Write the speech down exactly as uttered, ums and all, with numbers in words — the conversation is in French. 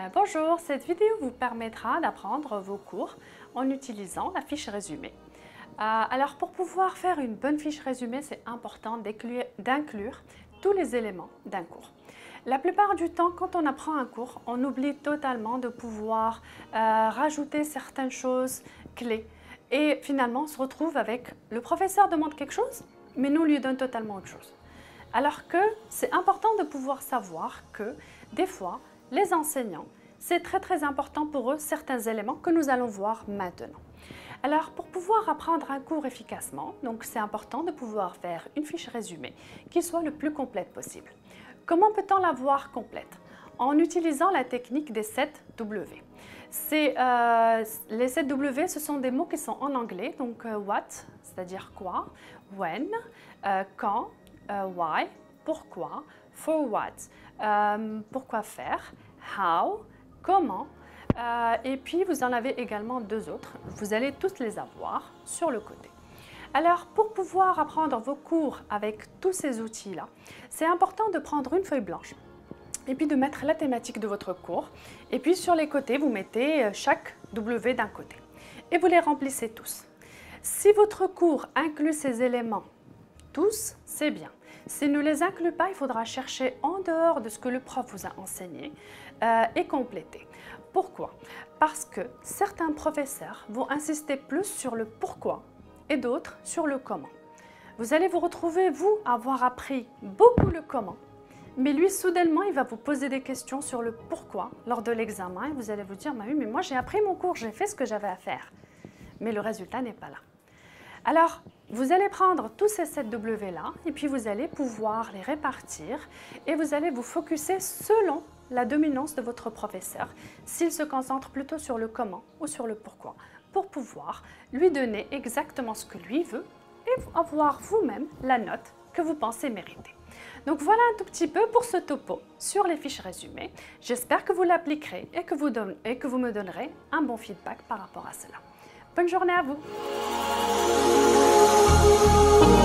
Euh, bonjour, cette vidéo vous permettra d'apprendre vos cours en utilisant la fiche résumé. Euh, alors pour pouvoir faire une bonne fiche résumé, c'est important d'inclure tous les éléments d'un cours. La plupart du temps, quand on apprend un cours, on oublie totalement de pouvoir euh, rajouter certaines choses clés. Et finalement, on se retrouve avec le professeur demande quelque chose, mais nous lui donne totalement autre chose. Alors que c'est important de pouvoir savoir que des fois, les enseignants, c'est très très important pour eux certains éléments que nous allons voir maintenant. Alors pour pouvoir apprendre un cours efficacement, donc c'est important de pouvoir faire une fiche résumée qui soit le plus complète possible. Comment peut-on la voir complète? En utilisant la technique des sept W. Euh, les sept W, ce sont des mots qui sont en anglais, donc euh, what, c'est-à-dire quoi, when, euh, quand, euh, why, pourquoi, for what, euh, pourquoi faire, how, comment, euh, et puis vous en avez également deux autres. Vous allez tous les avoir sur le côté. Alors, pour pouvoir apprendre vos cours avec tous ces outils-là, c'est important de prendre une feuille blanche et puis de mettre la thématique de votre cours. Et puis sur les côtés, vous mettez chaque W d'un côté et vous les remplissez tous. Si votre cours inclut ces éléments tous, c'est bien. S'il ne les inclut pas, il faudra chercher en dehors de ce que le prof vous a enseigné euh, et compléter. Pourquoi? Parce que certains professeurs vont insister plus sur le pourquoi et d'autres sur le comment. Vous allez vous retrouver, vous, avoir appris beaucoup le comment, mais lui, soudainement, il va vous poser des questions sur le pourquoi lors de l'examen et vous allez vous dire, bah oui, mais moi j'ai appris mon cours, j'ai fait ce que j'avais à faire, mais le résultat n'est pas là. Alors, vous allez prendre tous ces sept W là et puis vous allez pouvoir les répartir et vous allez vous focuser selon la dominance de votre professeur, s'il se concentre plutôt sur le comment ou sur le pourquoi, pour pouvoir lui donner exactement ce que lui veut et avoir vous-même la note que vous pensez mériter. Donc voilà un tout petit peu pour ce topo sur les fiches résumées. J'espère que vous l'appliquerez et, que vous donne, et que vous me donnerez un bon feedback par rapport à cela. Bonne journée à vous!